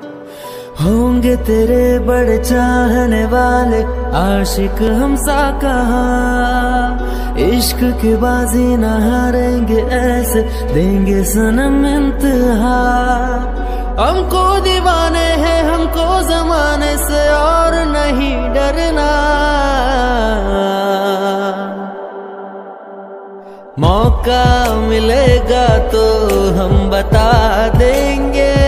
होंगे तेरे बड़े चाहने वाले आशिक हमसा कहाँ, इश्क की बाजी न हारेंगे ऐसे देंगे सनम इंतहा। हमको दीवाने हैं हमको जमाने से और नहीं डरना, मौका मिलेगा तो हम बता देंगे।